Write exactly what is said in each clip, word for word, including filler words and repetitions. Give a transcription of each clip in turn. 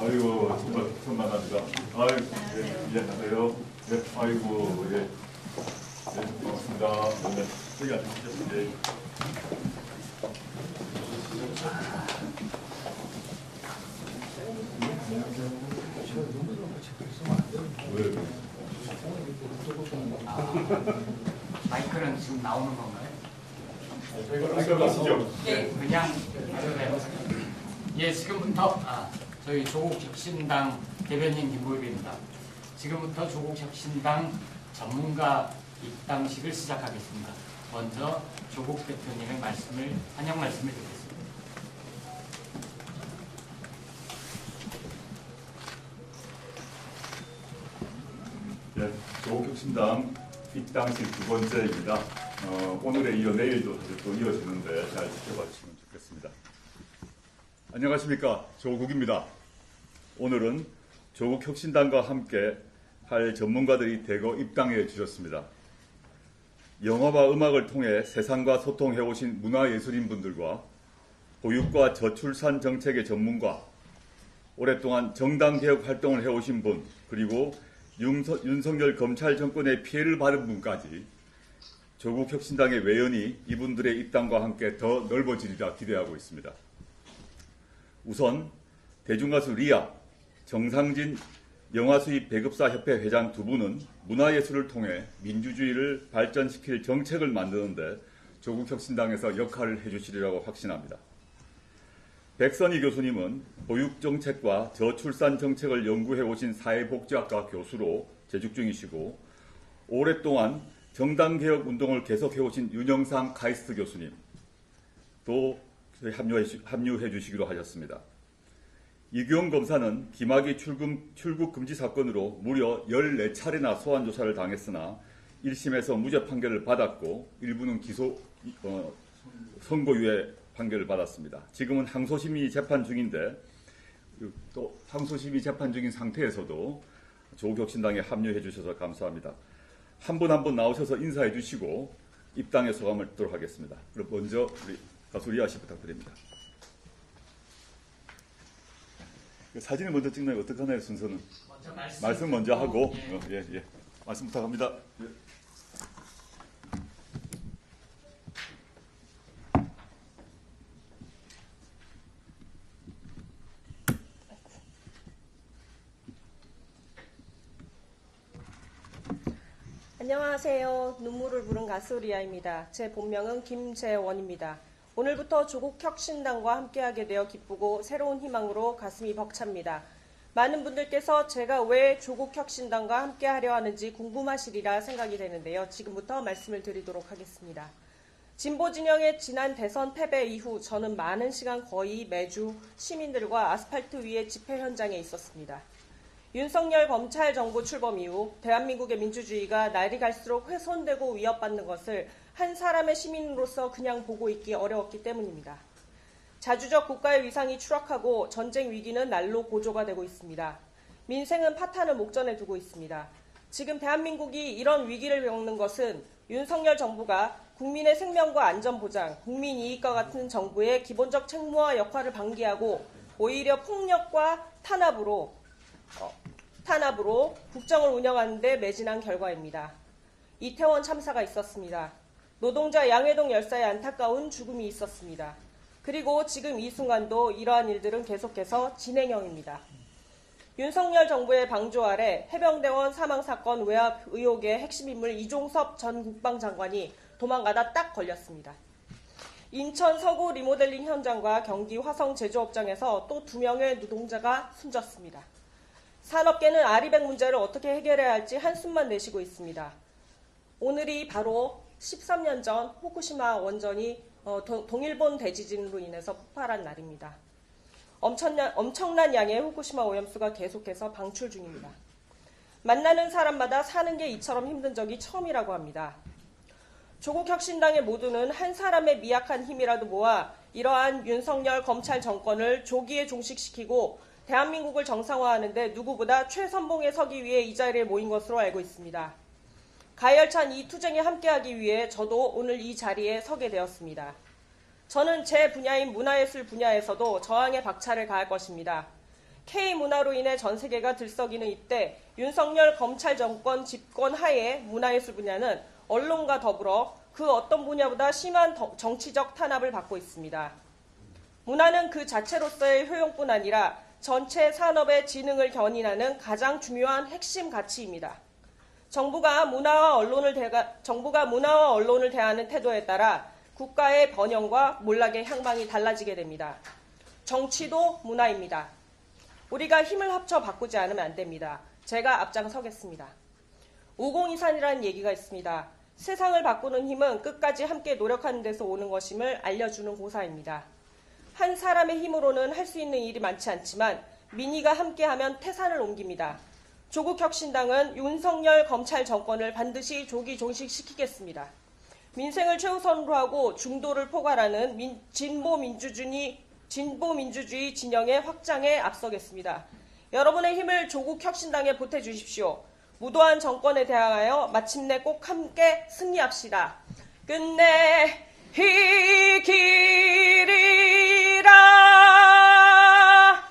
아이고 정말 천만합니다. 아이고 예, 안녕하세요. 예, 아이고 예, 예 반갑습니다. 네, 여기 앉으시죠. 예. 왜? 아, 마이크는 지금 나오는 건가요? 저희가 마이크 가시죠. 예, 그냥 네. 예, 지금부터 아, 저희 조국혁신당 대변인 김보일입니다. 지금부터 조국혁신당 전문가 입당식을 시작하겠습니다. 먼저 조국 대표님의 말씀을 환영 말씀을 드리겠습니다. 예, 조국혁신당 입당식 두 번째입니다. 어, 오늘에 이어 내일도 사실 또 이어지는데 잘 지켜봐 주시면 좋겠습니다. 안녕하십니까, 조국입니다. 오늘은 조국혁신당과 함께 할 전문가들이 대거 입당해 주셨습니다. 영화와 음악을 통해 세상과 소통해오신 문화예술인분들과 보육과 저출산 정책의 전문가, 오랫동안 정당개혁 활동을 해오신 분, 그리고 윤서, 윤석열 검찰 정권의 피해를 받은 분까지 조국혁신당의 외연이 이분들의 입당과 함께 더 넓어지리라 기대하고 있습니다. 우선 대중가수 리아, 정상진 영화수입 배급사 협회 회장 두 분은 문화예술을 통해 민주주의를 발전시킬 정책을 만드는데 조국혁신당에서 역할을 해주시리라고 확신합니다. 백선희 교수님은 보육정책과 저출산 정책을 연구해 오신 사회복지학과 교수로 재직 중이시고, 오랫동안 정당개혁 운동을 계속해 오신 윤영상 카이스트 교수님 또 합류해, 합류해 주시기로 하셨습니다. 이규영 검사는 김학의 출금, 출국 금지 사건으로 무려 열네 차례나 소환조사를 당했으나 일 심에서 무죄 판결을 받았고 일부는 기소, 어, 선고유예 판결을 받았습니다. 지금은 항소심의 재판 중인데 또 항소심의 재판 중인 상태에서도 조국혁신당에 합류해 주셔서 감사합니다. 한 분 한 분 나오셔서 인사해 주시고 입당의 소감을 듣도록 하겠습니다. 그럼 먼저 우리 가수 리아 씨 부탁드립니다. 사진을 먼저 찍나요? 어떻게 하나요, 순서는? 먼저 말씀, 말씀 먼저 하고 예. 어, 예, 예. 말씀 부탁합니다. 예. 안녕하세요. 눈물을 부른 가수 리아입니다. 제 본명은 김재원입니다. 오늘부터 조국혁신당과 함께하게 되어 기쁘고 새로운 희망으로 가슴이 벅찹니다. 많은 분들께서 제가 왜 조국혁신당과 함께하려 하는지 궁금하시리라 생각이 되는데요. 지금부터 말씀을 드리도록 하겠습니다. 진보 진영의 지난 대선 패배 이후 저는 많은 시간 거의 매주 시민들과 아스팔트 위의 집회 현장에 있었습니다. 윤석열 검찰 정부 출범 이후 대한민국의 민주주의가 날이 갈수록 훼손되고 위협받는 것을 한 사람의 시민으로서 그냥 보고 있기 어려웠기 때문입니다. 자주적 국가의 위상이 추락하고 전쟁 위기는 날로 고조가 되고 있습니다. 민생은 파탄을 목전에 두고 있습니다. 지금 대한민국이 이런 위기를 겪는 것은 윤석열 정부가 국민의 생명과 안전 보장, 국민 이익과 같은 정부의 기본적 책무와 역할을 방기하고 오히려 폭력과 탄압으로 어, 탄압으로 국정을 운영하는 데 매진한 결과입니다. 이태원 참사가 있었습니다. 노동자 양회동 열사의 안타까운 죽음이 있었습니다. 그리고 지금 이 순간도 이러한 일들은 계속해서 진행형입니다. 윤석열 정부의 방조 아래 해병대원 사망사건 외압 의혹의 핵심 인물 이종섭 전 국방장관이 도망가다 딱 걸렸습니다. 인천 서구 리모델링 현장과 경기 화성 제조업장에서 또 두 명의 노동자가 숨졌습니다. 산업계는 아리백 문제를 어떻게 해결해야 할지 한숨만 내쉬고 있습니다. 오늘이 바로 십삼 년 전 후쿠시마 원전이 어, 도, 동일본 대지진으로 인해서 폭발한 날입니다. 엄청난, 엄청난 양의 후쿠시마 오염수가 계속해서 방출 중입니다. 만나는 사람마다 사는 게 이처럼 힘든 적이 처음이라고 합니다. 조국혁신당의 모두는 한 사람의 미약한 힘이라도 모아 이러한 윤석열 검찰 정권을 조기에 종식시키고 대한민국을 정상화하는 데 누구보다 최선봉에 서기 위해 이 자리에 모인 것으로 알고 있습니다. 가열찬 이 투쟁에 함께하기 위해 저도 오늘 이 자리에 서게 되었습니다. 저는 제 분야인 문화예술 분야에서도 저항의 박차를 가할 것입니다. K문화로 인해 전 세계가 들썩이는 이때 윤석열 검찰 정권 집권 하에 문화예술 분야는 언론과 더불어 그 어떤 분야보다 심한 정치적 탄압을 받고 있습니다. 문화는 그 자체로서의 효용뿐 아니라 전체 산업의 진흥을 견인하는 가장 중요한 핵심 가치입니다. 정부가 문화와 언론을 대가, 정부가 문화와 언론을 대하는 태도에 따라 국가의 번영과 몰락의 향방이 달라지게 됩니다. 정치도 문화입니다. 우리가 힘을 합쳐 바꾸지 않으면 안 됩니다. 제가 앞장서겠습니다. 오공이산이라는 얘기가 있습니다. 세상을 바꾸는 힘은 끝까지 함께 노력하는 데서 오는 것임을 알려주는 고사입니다. 한 사람의 힘으로는 할 수 있는 일이 많지 않지만 민의가 함께하면 태산을 옮깁니다. 조국혁신당은 윤석열 검찰 정권을 반드시 조기 종식시키겠습니다. 민생을 최우선으로 하고 중도를 포괄하는 민, 진보민주주의, 진보민주주의 진영의 확장에 앞서겠습니다. 여러분의 힘을 조국혁신당에 보태주십시오. 무도한 정권에 대항하여 마침내 꼭 함께 승리합시다. 끝내 이기리라.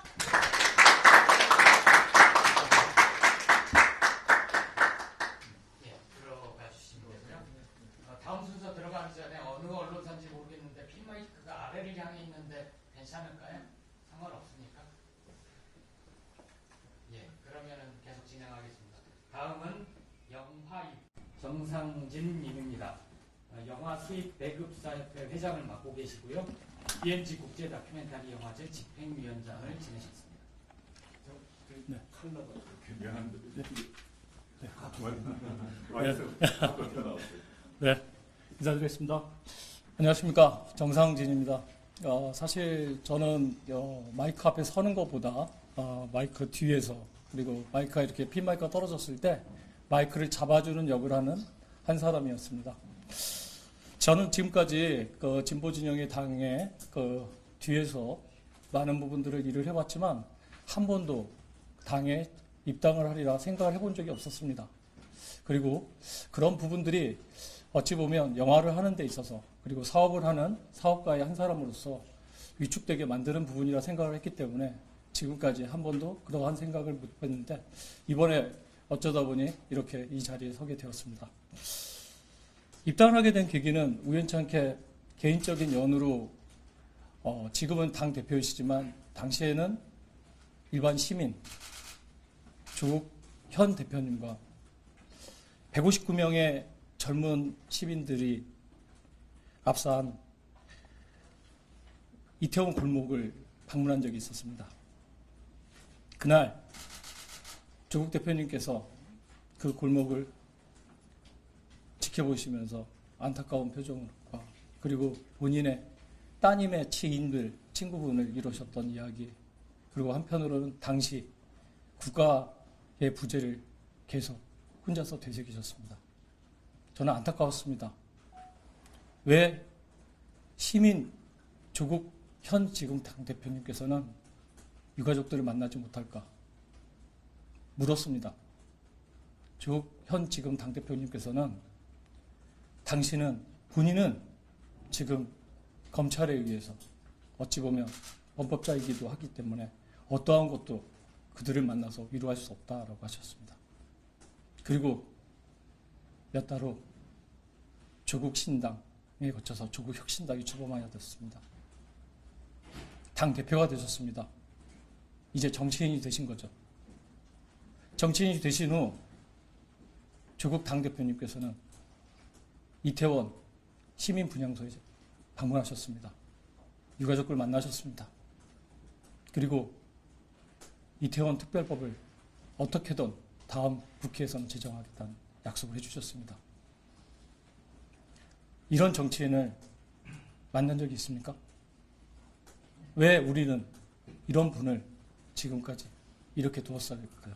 예, 들어가 주시면 되고요. 어, 다음 순서 들어가기 전에 어느 언론사인지 모르겠는데 핀마이크가 아래를 향해 있는데 괜찮을까요? 상관없습니까? 예, 그러면은 계속 진행하겠습니다. 다음은 영화 정상진 님입니다. 어, 영화 수입 배급사협회 회장을 맡고 계시고요. 비엔지 국제 다큐멘터리 영화제 집행위원장을 지내셨습니다. 네. 컬러가 그렇게 미안한데. 네. 네, 인사드리겠습니다. 안녕하십니까, 정상진입니다. 어, 사실 저는 어, 마이크 앞에 서는 것보다 어, 마이크 뒤에서 그리고 마이크가 이렇게 핀 마이크가 떨어졌을 때 마이크를 잡아주는 역을 하는 한 사람이었습니다. 저는 지금까지 그 진보 진영의 당의 그 뒤에서 많은 부분들을 일을 해왔지만 한 번도 당에 입당을 하리라 생각을 해본 적이 없었습니다. 그리고 그런 부분들이 어찌 보면 영화를 하는 데 있어서 그리고 사업을 하는 사업가의 한 사람으로서 위축되게 만드는 부분이라 생각을 했기 때문에 지금까지 한 번도 그러한 생각을 못 했는데 이번에 어쩌다 보니 이렇게 이 자리에 서게 되었습니다. 입당을 하게 된 계기는 우연찮게 개인적인 연유로 어, 지금은 당 대표이시지만 당시에는 일반 시민 조국 현 대표님과 백오십구 명의 젊은 시민들이 압사한 이태원 골목을 방문한 적이 있었습니다. 그날 조국 대표님께서 그 골목을 지켜보시면서 안타까운 표정과 그리고 본인의 따님의 지인들, 친구분을 이루셨던 이야기, 그리고 한편으로는 당시 국가의 부재를 계속 혼자서 되새기셨습니다. 저는 안타까웠습니다. 왜 시민 조국 현 지금 당대표님께서는 유가족들을 만나지 못할까? 물었습니다. 조국 현 지금 당대표님께서는 당신은, 본인은 지금 검찰에 의해서 어찌 보면 범법자이기도 하기 때문에 어떠한 것도 그들을 만나서 위로할 수 없다라고 하셨습니다. 그리고 몇 달 후 조국 신당에 거쳐서 조국 혁신당이 출범하였습니다. 당 대표가 되셨습니다. 이제 정치인이 되신 거죠. 정치인이 되신 후 조국 당대표님께서는 이태원 시민 분향소에 방문하셨습니다. 유가족을 만나셨습니다. 그리고 이태원 특별법을 어떻게든 다음 국회에서는 제정하겠다는 약속을 해주셨습니다. 이런 정치인을 만난 적이 있습니까? 왜 우리는 이런 분을 지금까지 이렇게 두었어야 할까요?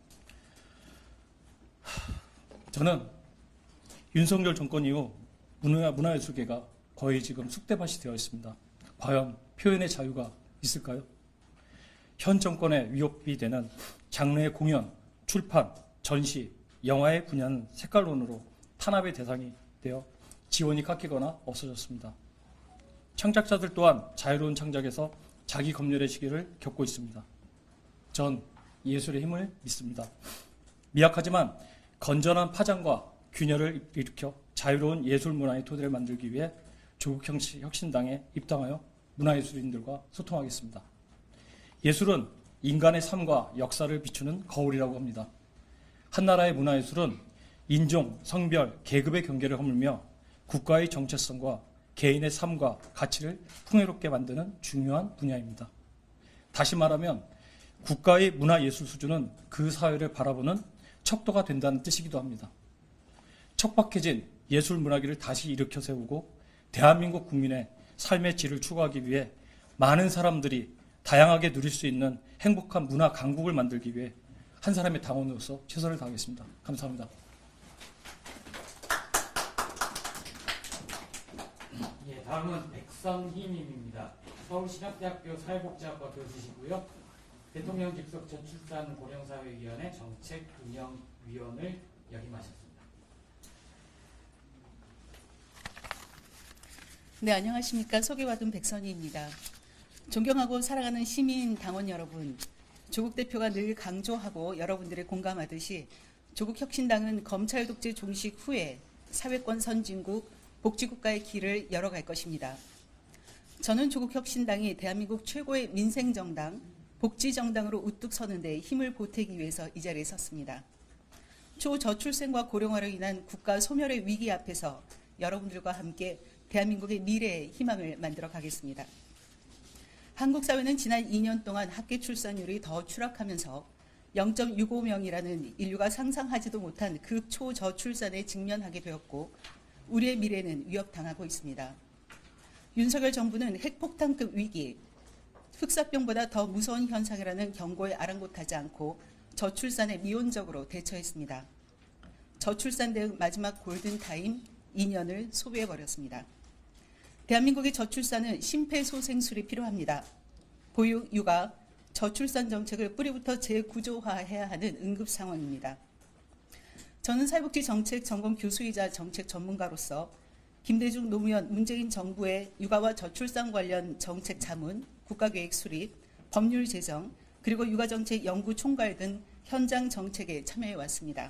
저는 윤석열 정권 이후 문화, 문화예술계가 거의 지금 쑥대밭이 되어 있습니다. 과연 표현의 자유가 있을까요? 현 정권의 위협이 되는 장르의 공연, 출판, 전시, 영화의 분야는 색깔론으로 탄압의 대상이 되어 지원이 깎이거나 없어졌습니다. 창작자들 또한 자유로운 창작에서 자기 검열의 시기를 겪고 있습니다. 전 예술의 힘을 믿습니다. 미약하지만 건전한 파장과 균열을 일으켜 자유로운 예술 문화의 토대를 만들기 위해 조국 혁신당에 입당하여 문화예술인들과 소통하겠습니다. 예술은 인간의 삶과 역사를 비추는 거울이라고 합니다. 한 나라의 문화예술은 인종, 성별, 계급의 경계를 허물며 국가의 정체성과 개인의 삶과 가치를 풍요롭게 만드는 중요한 분야입니다. 다시 말하면 국가의 문화예술 수준은 그 사회를 바라보는 척도가 된다는 뜻이기도 합니다. 척박해진 예술 문화기를 다시 일으켜 세우고 대한민국 국민의 삶의 질을 추구하기 위해 많은 사람들이 다양하게 누릴 수 있는 행복한 문화 강국을 만들기 위해 한 사람의 당원으로서 최선을 다하겠습니다. 감사합니다. 예, 다음은 백선희 님입니다. 서울신학대학교 사회복지학과 교수시고요. 대통령 직속 저출산 고령사회위원회 정책운영위원을 역임하셨습니다. 네, 안녕하십니까. 소개받은 백선희입니다. 존경하고 사랑하는 시민 당원 여러분, 조국 대표가 늘 강조하고 여러분들의 공감하듯이 조국 혁신당은 검찰 독재 종식 후에 사회권 선진국, 복지국가의 길을 열어갈 것입니다. 저는 조국 혁신당이 대한민국 최고의 민생정당, 복지정당으로 우뚝 서는 데 힘을 보태기 위해서 이 자리에 섰습니다. 초저출생과 고령화로 인한 국가 소멸의 위기 앞에서 여러분들과 함께 대한민국의 미래의 희망을 만들어 가겠습니다. 한국 사회는 지난 이 년 동안 합계 출산율이 더 추락하면서 영 점 육오 명이라는 인류가 상상하지도 못한 극초저출산에 직면하게 되었고 우리의 미래는 위협당하고 있습니다. 윤석열 정부는 핵폭탄급 위기, 흑사병보다 더 무서운 현상이라는 경고에 아랑곳하지 않고 저출산에 미온적으로 대처했습니다. 저출산 대응 마지막 골든타임 이 년을 소비해버렸습니다. 대한민국의 저출산은 심폐소생술이 필요합니다. 보육, 육아, 저출산 정책을 뿌리부터 재구조화해야 하는 응급 상황입니다. 저는 사회복지 정책 전공 교수이자 정책 전문가로서 김대중 노무현 문재인 정부의 육아와 저출산 관련 정책 자문, 국가계획 수립, 법률 제정, 그리고 육아정책 연구 총괄 등 현장 정책에 참여해 왔습니다.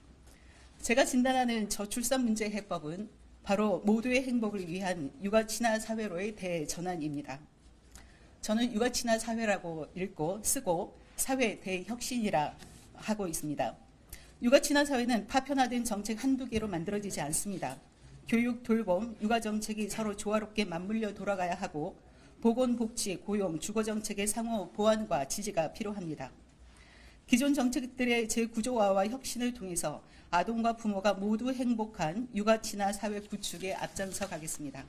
제가 진단하는 저출산 문제 해법은 바로 모두의 행복을 위한 육아 친화 사회로의 대전환입니다. 저는 육아 친화 사회라고 읽고 쓰고 사회 대혁신이라 하고 있습니다. 육아 친화 사회는 파편화된 정책 한두 개로 만들어지지 않습니다. 교육, 돌봄, 육아 정책이 서로 조화롭게 맞물려 돌아가야 하고 보건, 복지, 고용, 주거 정책의 상호 보완과 지지가 필요합니다. 기존 정책들의 재구조화와 혁신을 통해서 아동과 부모가 모두 행복한 육아 친화 사회 구축에 앞장서 가겠습니다.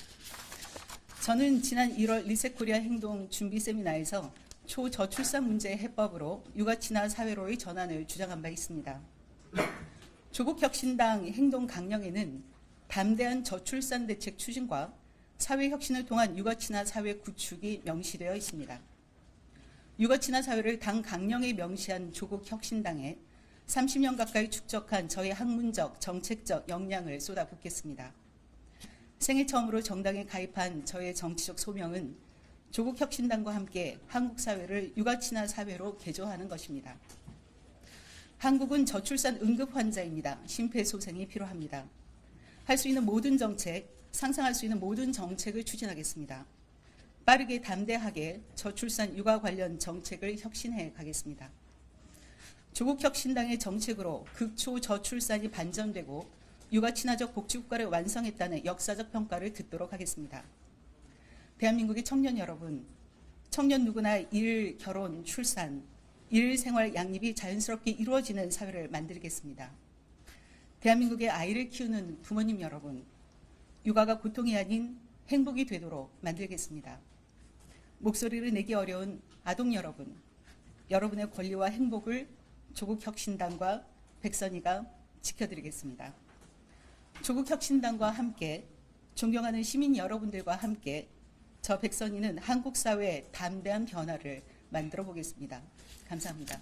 저는 지난 일월 리셋코리아 행동 준비 세미나에서 초저출산 문제 해법으로 육아 친화 사회로의 전환을 주장한 바 있습니다. 조국 혁신당 행동 강령에는 담대한 저출산 대책 추진과 사회 혁신을 통한 육아 친화 사회 구축이 명시되어 있습니다. 육아 친화 사회를 당 강령에 명시한 조국 혁신당에 삼십 년 가까이 축적한 저의 학문적, 정책적 역량을 쏟아붓겠습니다. 생애 처음으로 정당에 가입한 저의 정치적 소명은 조국 혁신당과 함께 한국 사회를 육아 친화 사회로 개조하는 것입니다. 한국은 저출산 응급 환자입니다. 심폐소생이 필요합니다. 할 수 있는 모든 정책, 상상할 수 있는 모든 정책을 추진하겠습니다. 빠르게 담대하게 저출산 육아 관련 정책을 혁신해 가겠습니다. 조국 혁신당의 정책으로 극초 저출산이 반전되고 육아 친화적 복지국가를 완성했다는 역사적 평가를 듣도록 하겠습니다. 대한민국의 청년 여러분, 청년 누구나 일, 결혼, 출산, 일, 생활, 양립이 자연스럽게 이루어지는 사회를 만들겠습니다. 대한민국의 아이를 키우는 부모님 여러분, 육아가 고통이 아닌 행복이 되도록 만들겠습니다. 목소리를 내기 어려운 아동 여러분, 여러분의 권리와 행복을 조국 혁신당과 백선희가 지켜드리겠습니다. 조국 혁신당과 함께 존경하는 시민 여러분들과 함께 저 백선희는 한국 사회의 담대한 변화를 만들어 보겠습니다. 감사합니다.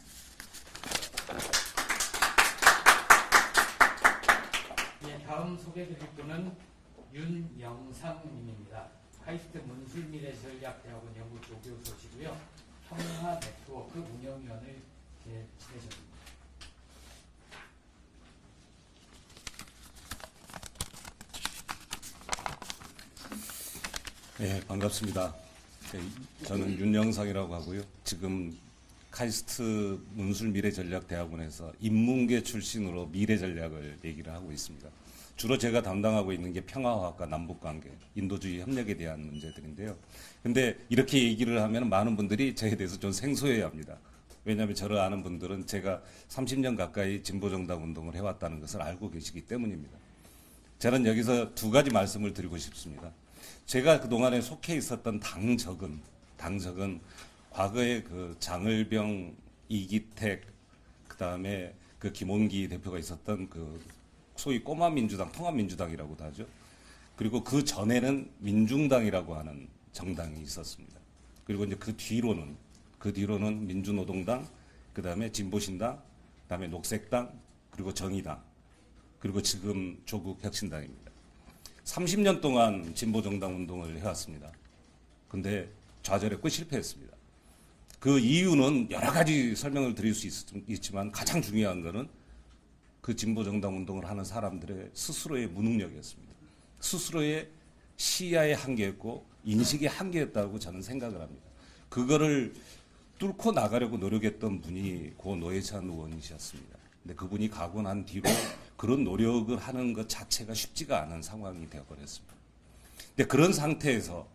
예, 다음 소개드릴 분은 윤영상님입니다. 카이스트 문술미래전략대학원 연구 조교수시고요. 평화 네트워크 운영위원을 이렇게 지내셨습니다. 네, 반갑습니다. 네, 저는 윤영상이라고 하고요. 지금 카이스트 문술미래전략대학원에서 인문계 출신으로 미래전략을 얘기를 하고 있습니다. 주로 제가 담당하고 있는 게 평화화학과 남북관계, 인도주의 협력에 대한 문제들인데요. 근데 이렇게 얘기를 하면 많은 분들이 저에 대해서 좀 생소해야 합니다. 왜냐하면 저를 아는 분들은 제가 삼십 년 가까이 진보정당 운동을 해왔다는 것을 알고 계시기 때문입니다. 저는 여기서 두 가지 말씀을 드리고 싶습니다. 제가 그동안에 속해 있었던 당적은, 당적은 과거에 그 장을병, 이기택, 그 다음에 그 김원기 대표가 있었던 그 소위 꼬마 민주당, 통합민주당이라고도 하죠. 그리고 그 전에는 민중당이라고 하는 정당이 있었습니다. 그리고 이제 그 뒤로는, 그 뒤로는 민주노동당, 그 다음에 진보신당, 그 다음에 녹색당, 그리고 정의당, 그리고 지금 조국혁신당입니다. 삼십 년 동안 진보정당 운동을 해왔습니다. 근데 좌절했고 실패했습니다. 그 이유는 여러 가지 설명을 드릴 수 있, 있지만 가장 중요한 것은 그 진보정당 운동을 하는 사람들의 스스로의 무능력이었습니다. 스스로의 시야의 한계였고 인식의 한계였다고 저는 생각을 합니다. 그거를 뚫고 나가려고 노력했던 분이 고 노회찬 의원이셨습니다. 근데 그분이 가고 난 뒤로 그런 노력을 하는 것 자체가 쉽지가 않은 상황이 되어버렸습니다. 근데 그런 상태에서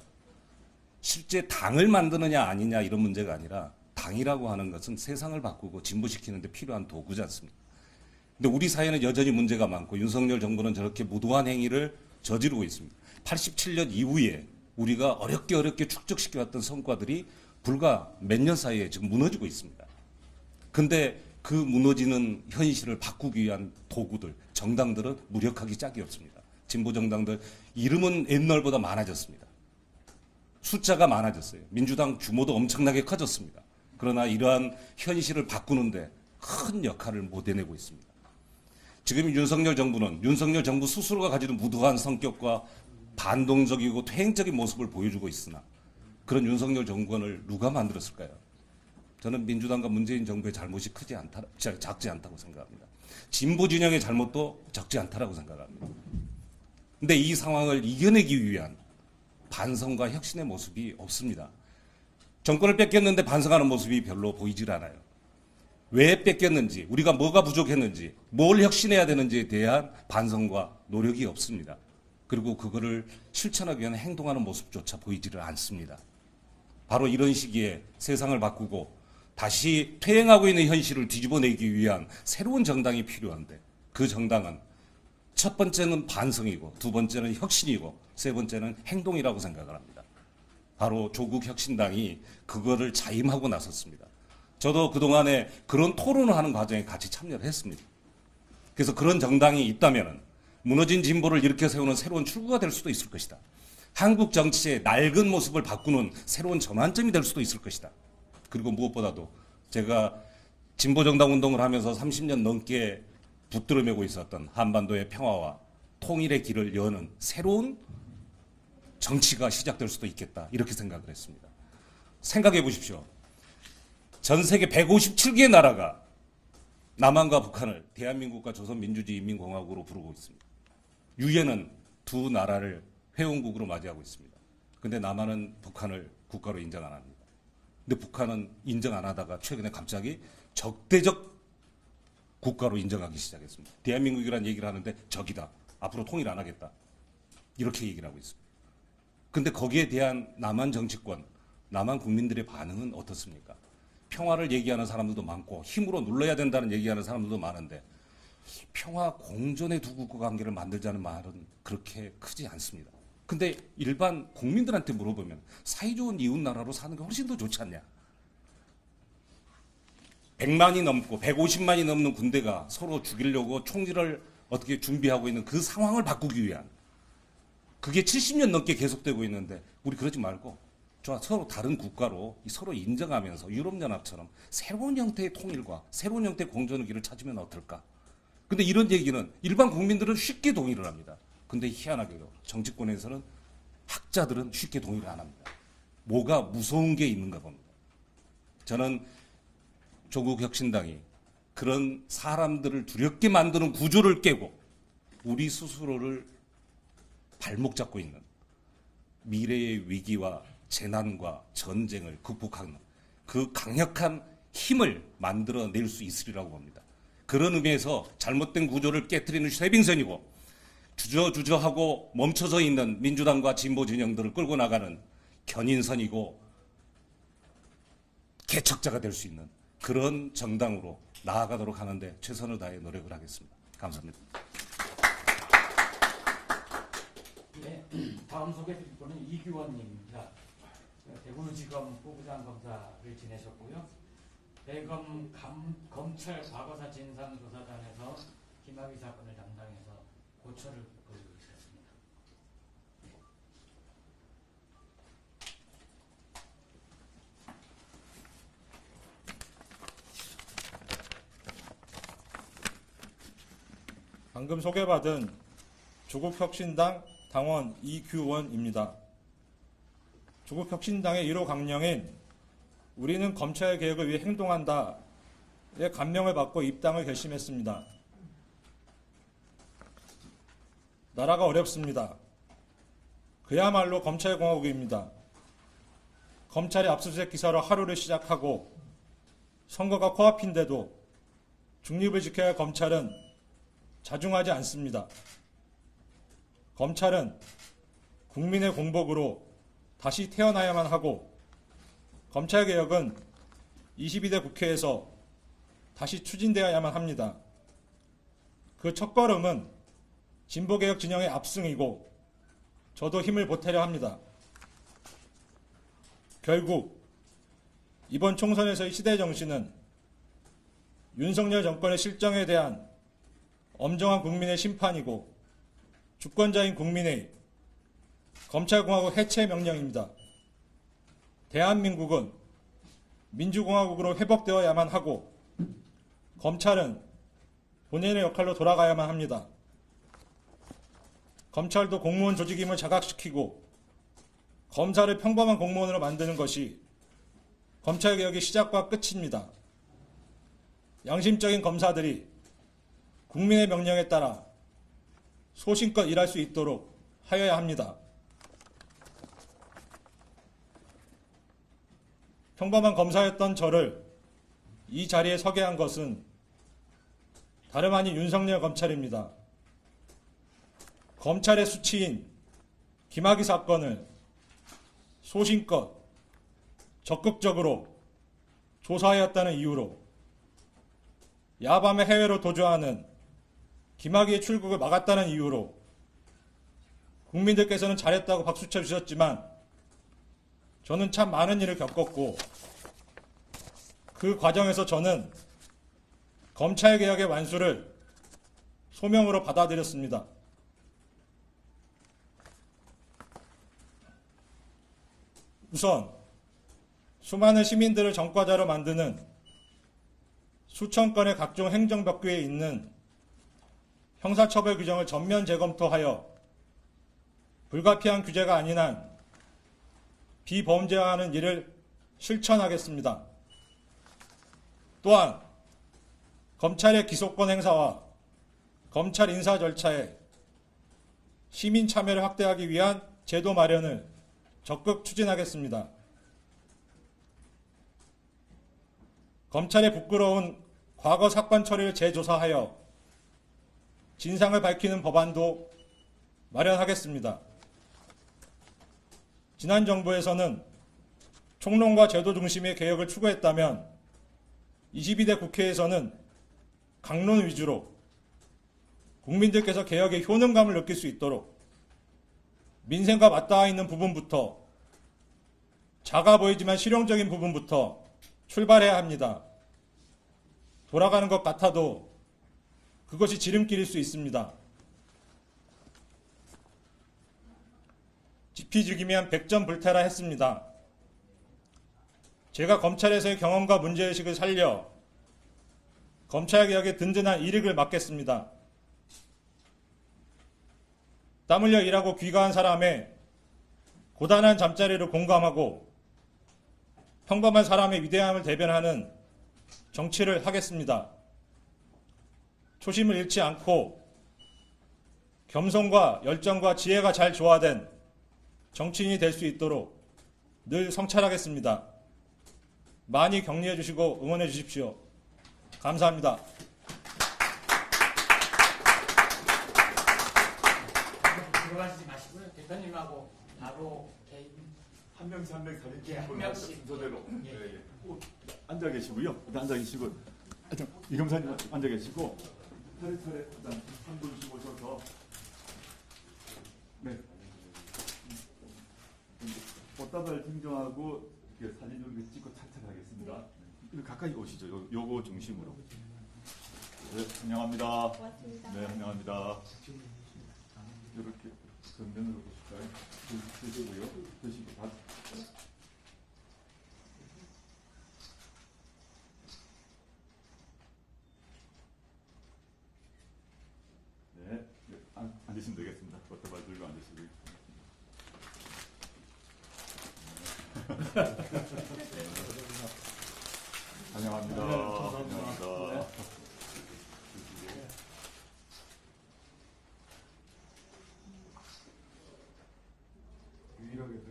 실제 당을 만드느냐 아니냐 이런 문제가 아니라 당이라고 하는 것은 세상을 바꾸고 진보시키는 데 필요한 도구지 않습니까? 근데 우리 사회는 여전히 문제가 많고 윤석열 정부는 저렇게 무도한 행위를 저지르고 있습니다. 팔십칠 년 이후에 우리가 어렵게 어렵게 축적시켜왔던 성과들이 불과 몇 년 사이에 지금 무너지고 있습니다. 근데 그 무너지는 현실을 바꾸기 위한 도구들, 정당들은 무력하기 짝이 없습니다. 진보 정당들 이름은 옛날보다 많아졌습니다. 숫자가 많아졌어요. 민주당 규모도 엄청나게 커졌습니다. 그러나 이러한 현실을 바꾸는데 큰 역할을 못 해내고 있습니다. 지금 윤석열 정부는 윤석열 정부 스스로가 가지는 무도한 성격과 반동적이고 퇴행적인 모습을 보여주고 있으나 그런 윤석열 정권을 누가 만들었을까요? 저는 민주당과 문재인 정부의 잘못이 크지 않다, 작지 않다고 생각합니다. 진보 진영의 잘못도 적지 않다라고 생각합니다. 근데 이 상황을 이겨내기 위한 반성과 혁신의 모습이 없습니다. 정권을 뺏겼는데 반성하는 모습이 별로 보이질 않아요. 왜 뺏겼는지, 우리가 뭐가 부족했는지, 뭘 혁신해야 되는지에 대한 반성과 노력이 없습니다. 그리고 그거를 실천하기 위한 행동하는 모습조차 보이지를 않습니다. 바로 이런 시기에 세상을 바꾸고 다시 퇴행하고 있는 현실을 뒤집어내기 위한 새로운 정당이 필요한데 그 정당은 첫 번째는 반성이고 두 번째는 혁신이고 세 번째는 행동이라고 생각을 합니다. 바로 조국혁신당이 그거를 자임하고 나섰습니다. 저도 그동안에 그런 토론을 하는 과정에 같이 참여를 했습니다. 그래서 그런 정당이 있다면 무너진 진보를 일으켜 세우는 새로운 출구가 될 수도 있을 것이다. 한국 정치의 낡은 모습을 바꾸는 새로운 전환점이 될 수도 있을 것이다. 그리고 무엇보다도 제가 진보정당 운동을 하면서 삼십 년 넘게 붙들어 매고 있었던 한반도의 평화와 통일의 길을 여는 새로운 정치가 시작될 수도 있겠다. 이렇게 생각을 했습니다. 생각해 보십시오. 전 세계 백오십칠 개의 나라가 남한과 북한을 대한민국과 조선민주주의인민공화국으로 부르고 있습니다. 유엔은 두 나라를 회원국으로 맞이하고 있습니다. 근데 남한은 북한을 국가로 인정 안 합니다. 근데 북한은 인정 안 하다가 최근에 갑자기 적대적 국가로 인정하기 시작했습니다. 대한민국이라는 얘기를 하는데 적이다. 앞으로 통일 안 하겠다. 이렇게 얘기를 하고 있습니다. 근데 거기에 대한 남한 정치권, 남한 국민들의 반응은 어떻습니까? 평화를 얘기하는 사람들도 많고 힘으로 눌러야 된다는 얘기하는 사람들도 많은데 평화 공존의 두 국가 관계를 만들자는 말은 그렇게 크지 않습니다. 근데 일반 국민들한테 물어보면 사이좋은 이웃나라로 사는 게 훨씬 더 좋지 않냐. 백만이 넘고 백오십만이 넘는 군대가 서로 죽이려고 총질을 어떻게 준비하고 있는 그 상황을 바꾸기 위한 그게 칠십 년 넘게 계속되고 있는데 우리 그러지 말고 저 서로 다른 국가로 서로 인정하면서 유럽연합처럼 새로운 형태의 통일과 새로운 형태의 공존의 길을 찾으면 어떨까. 근데 이런 얘기는 일반 국민들은 쉽게 동의를 합니다. 근데 희한하게도 정치권에서는 학자들은 쉽게 동의를 안 합니다. 뭐가 무서운 게 있는가 봅니다. 저는 조국 혁신당이 그런 사람들을 두렵게 만드는 구조를 깨고 우리 스스로를 발목 잡고 있는 미래의 위기와 재난과 전쟁을 극복하는 그 강력한 힘을 만들어낼 수 있으리라고 봅니다. 그런 의미에서 잘못된 구조를 깨트리는 쇄빙선이고 주저주저하고 멈춰서 있는 민주당과 진보 진영들을 끌고 나가는 견인선이고 개척자가 될 수 있는 그런 정당으로 나아가도록 하는데 최선을 다해 노력을 하겠습니다. 감사합니다. 네, 다음 소개드릴 분은 이규원님입니다. 대구지검 부부장 검사를 지내셨고요. 대검 감, 검찰 과거사 진상조사단에서 김학의 사건을 담당해서 고초를 보이고 있었습니다. 방금 소개받은 조국혁신당 당원 이규원입니다. 조국혁신당의 일 호 강령인 우리는 검찰개혁을 위해 행동한다의 감명을 받고 입당을 결심했습니다. 나라가 어렵습니다. 그야말로 검찰공화국입니다. 검찰의 압수수색 기사로 하루를 시작하고 선거가 코앞인데도 중립을 지켜야 할 검찰은 자중하지 않습니다. 검찰은 국민의 공복으로 다시 태어나야만 하고 검찰개혁은 이십이 대 국회에서 다시 추진되어야만 합니다. 그 첫걸음은 진보개혁 진영의 압승이고 저도 힘을 보태려 합니다. 결국 이번 총선에서의 시대 정신은 윤석열 정권의 실정에 대한 엄정한 국민의 심판이고 주권자인 국민의 검찰공화국 해체 명령입니다. 대한민국은 민주공화국으로 회복되어야만 하고 검찰은 본연의 역할로 돌아가야만 합니다. 검찰도 공무원 조직임을 자각시키고 검사를 평범한 공무원으로 만드는 것이 검찰개혁의 시작과 끝입니다. 양심적인 검사들이 국민의 명령에 따라 소신껏 일할 수 있도록 하여야 합니다. 평범한 검사였던 저를 이 자리에 서게 한 것은 다름 아닌 윤석열 검찰입니다. 검찰의 수치인 김학의 사건을 소신껏 적극적으로 조사하였다는 이유로 야밤에 해외로 도주하는 김학의의 출국을 막았다는 이유로 국민들께서는 잘했다고 박수쳐 주셨지만 저는 참 많은 일을 겪었고 그 과정에서 저는 검찰개혁의 완수를 소명으로 받아들였습니다. 우선 수많은 시민들을 전과자로 만드는 수천 건의 각종 행정법규에 있는 형사처벌 규정을 전면 재검토하여 불가피한 규제가 아닌 한 비범죄화하는 일을 실천하겠습니다. 또한 검찰의 기소권 행사와 검찰 인사 절차에 시민 참여를 확대하기 위한 제도 마련을 적극 추진하겠습니다. 검찰의 부끄러운 과거 사건 처리를 재조사하여 진상을 밝히는 법안도 마련하겠습니다. 지난 정부에서는 총론과 제도 중심의 개혁을 추구했다면 이십이 대 국회에서는 강론 위주로 국민들께서 개혁의 효능감을 느낄 수 있도록 민생과 맞닿아 있는 부분부터 작아 보이지만 실용적인 부분부터 출발해야 합니다. 돌아가는 것 같아도 그것이 지름길일 수 있습니다. 지피죽이면 백전불태라 했습니다. 제가 검찰에서의 경험과 문제의식을 살려 검찰개혁의 든든한 일익을 맡겠습니다. 땀 흘려 일하고 귀가한 사람의 고단한 잠자리를 공감하고 평범한 사람의 위대함을 대변하는 정치를 하겠습니다. 초심을 잃지 않고 겸손과 열정과 지혜가 잘 조화된 정치인이 될 수 있도록 늘 성찰하겠습니다. 많이 격려해 주시고 응원해 주십시오. 감사합니다. 들어가시지 마시고요. 대표님하고 바로 개인 한 명씩 한 명씩 사진 예, 한 찍고 명씩. 순서대로. 예. 예, 예. 꼭 앉아 계시고요. 일단 앉아 계시고, 일단 이검사님 앉아 계시고, 차례차례 일단 한 분씩 오셔서, 네. 꽃다발 증정하고 이렇게 사진 좀 찍고 차차례 하겠습니다. 네. 가까이 오시죠. 요, 요거 중심으로. 네, 환영합니다. 고맙습니다. 네, 환영합니다. 이렇게 정면으로 보실까요? 드시고요. 드시고 다. 네, 네, 앉, 앉으시면 되겠습니다. 꽃다발 들고 앉으시고요. 환영합니다. 환영합니다. 유일하게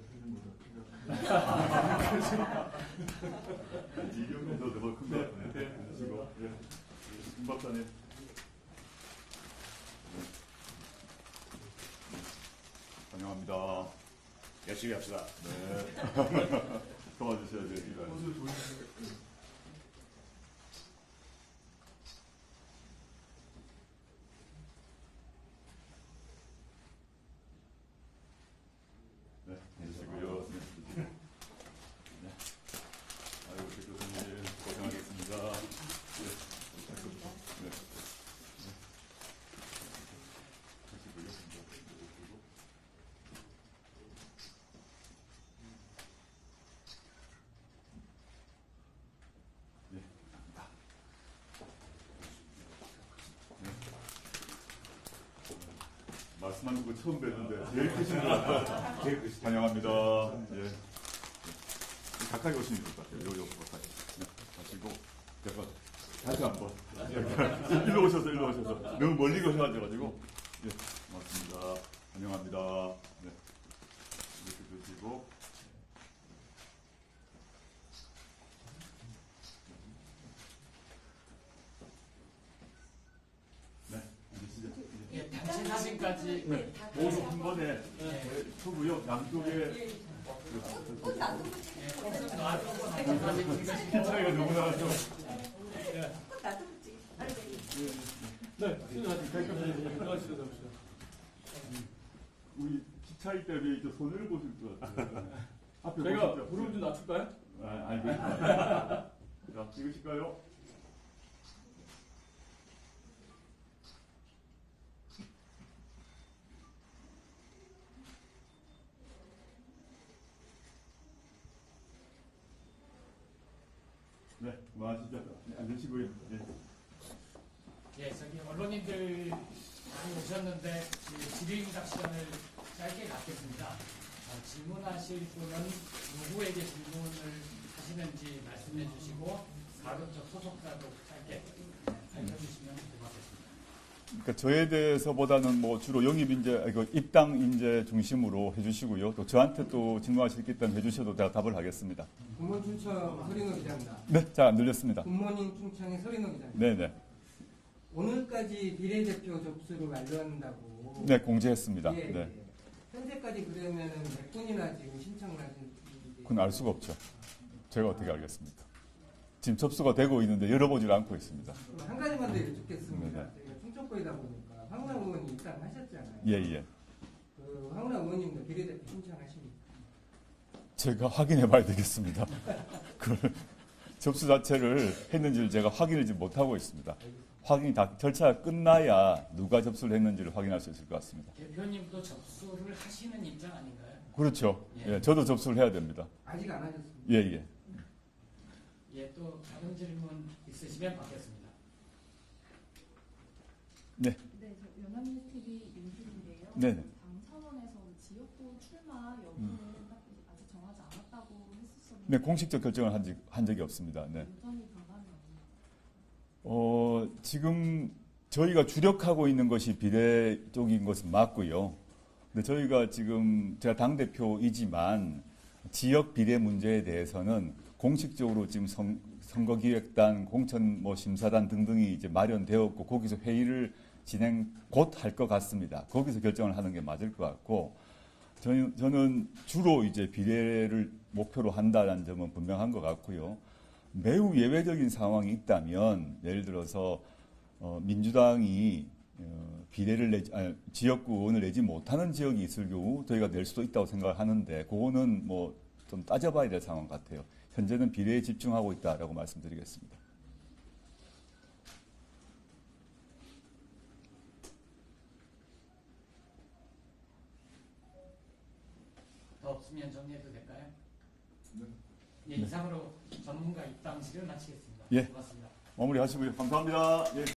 대표님보다 크다. 이경님도 너무 큰 것 같네. 그리고 김 박사님. 환영합니다. 열심히 합시다. 네. 도와주셔야 됩니다. 네, 계시고요. 네. 네. 아유, 우리 교수님 고생하겠습니다. 네. 네. 네. 계시고요. 네. 네. 말씀하는 거 처음 뵀는데 제일 크신 것 같아요. 제일 크신 환영합니다. 예. 가까이 오시면 될 것 같아요. 요, 요, 가까이. 네. 가시고, 제가 다시 한 번. 예. 일로 오셔서, 일로 오셔서. 너무 멀리 오셔가지고. 예. 고맙습니다. 환영합니다. 네. 이렇게 드시고. 네. 앉으시죠. 예. 예, 단체 사진까지 네. 모두 한 번에 서고요. 양쪽에 예, 꼭 놔두고 단체 사진 찍으시면 차이가 너무 나죠. 네, 수고하셨습니다. 들어가시죠. 우리 기차일 때 왜 이렇게 손을 보실 것 같아요? 앞에 저희가 보시죠. 무릎 좀 낮출까요? 아, 아니, 그러니까. 자, 찍으실까요? 네, 고마우시죠. 네, 앉으시고요. 네. 예, 저기 언론인들 많이 오셨는데 그 질의응답 시간을 짧게 갖겠습니다. 어, 질문하실 분은 누구에게 질문을 하시는지 말씀해 주시고 가급적 소속사도 짧게 밝혀주시면 고맙겠습니다. 그러니까 저에 대해서보다는 뭐 주로 영입 인재, 이거 입당 인재 중심으로 해주시고요. 또 저한테 또 질문하실 게 있다면 해주셔도 제가 답을 하겠습니다. 굿모닝 충청 서린호 기자입니다. 네, 잘 안 들렸습니다. 굿모닝 충청의 서린호 기자입니다. 네네. 오늘까지 비례대표 접수를 완료한다고. 네, 공지했습니다. 예, 네. 예. 현재까지 그러면은 몇 분이나 지금 신청을 하신? 그건 알 수가 없죠. 제가 어떻게 알겠습니까? 지금 접수가 되고 있는데 열어보질 않고 있습니다. 한 가지만 더 여쭙겠습니다. 네. 저희가 충청권이다 보니까 황운하 의원이 입당하셨잖아요. 예, 예. 그 황운하 의원님도 비례대표 신청하십니까? 제가 확인해 봐야 되겠습니다. 그걸 접수 자체를 했는지를 제가 확인을 지금 못하고 있습니다. 확인이 다 절차가 끝나야 누가 접수를 했는지를 확인할 수 있을 것 같습니다. 대표님도 접수를 하시는 입장 아닌가요? 그렇죠. 예. 예, 저도 접수를 해야 됩니다. 아직 안 하셨습니다. 예, 예. 예, 또 다른 질문 있으시면 받겠습니다. 네. 네, 저 연합뉴스티비 윤수인데요. 네네. 당 차원에서 지역구 출마 여부는 음. 딱 아직 정하지 않았다고 했었었는데 네, 공식적 결정을 한, 적, 한 적이 없습니다. 네. 유선이 방안이 없나요? 어, 지금 저희가 주력하고 있는 것이 비례 쪽인 것은 맞고요. 근데 저희가 지금 제가 당대표이지만 지역 비례 문제에 대해서는 공식적으로 지금 선, 선거기획단, 공천 뭐 심사단 등등이 이제 마련되었고 거기서 회의를 진행 곧 할 것 같습니다. 거기서 결정을 하는 게 맞을 것 같고 저는, 저는 주로 이제 비례를 목표로 한다는 점은 분명한 것 같고요. 매우 예외적인 상황이 있다면 예를 들어서 어, 민주당이 어, 비례를 내지, 아니, 지역구 의원을 내지 못하는 지역이 있을 경우 저희가 낼 수도 있다고 생각을 하는데 그거는 뭐 좀 따져봐야 될 상황 같아요. 현재는 비례에 집중하고 있다라고 말씀드리겠습니다. 더 없으면 정리해도 될까요? 예, 이상으로 전문가 입당식을 마치겠습니다. 예. 고맙습니다. 마무리하시고요. 감사합니다. 예.